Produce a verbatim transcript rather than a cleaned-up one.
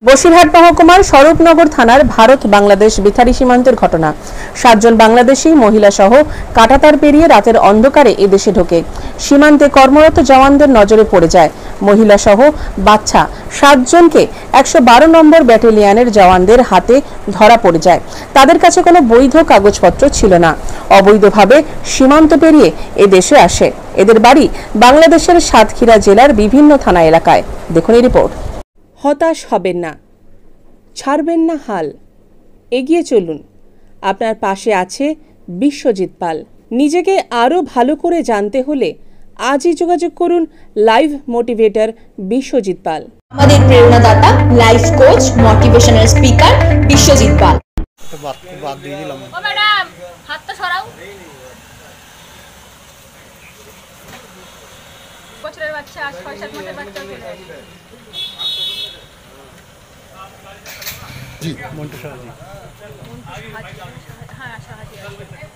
বসিরহাট মহকুমার স্বরূপনগর থানার ভারত বাংলাদেশ বিথারি সীমান্তের ঘটনা। সাতজন বাংলাদেশি মহিলা সহ কাঁটাতার পেরিয়ে রাতের অন্ধকারে এদেশে ঢোকে। সীমান্তে কর্মরত জওয়ানদের নজরে পড়ে যায়। মহিলা সহ বাচ্চা সাতজনকে একশো বারো নম্বর ব্যাটালিয়নের জওয়ানদের হাতে ধরা পড়ে যায়। তাদের কাছে কোনো বৈধ কাগজপত্র ছিল না। অবৈধভাবে সীমান্ত পেরিয়ে এদেশে আসে। এদের বাড়ি বাংলাদেশের সাতক্ষীরা জেলার বিভিন্ন থানা এলাকায়। দেখুন এই রিপোর্ট। হতাশ হবেন না, ছাড়বেন না হাল, এগিয়ে চলুন। আপনার পাশে আছে বিশ্বজিৎ পাল। নিজেকে আরও ভালো করে জানতে হলে আজই যোগাযোগ করুন লাইভ মোটিভেটর বিশ্বজিৎ পাল। আমাদের প্রেরণাদাতা, life coach, motivational speaker Biswajit Pal. বাদ দিয়ে দিলাম। ও ম্যাডাম, হাতটা সরাও। বছরের বাচ্চা, ছয় সাত মাসের বাচ্চা চলে আসে। জি, মন্টু সাহাজি। হ্যাঁ, সাহাজি আছে।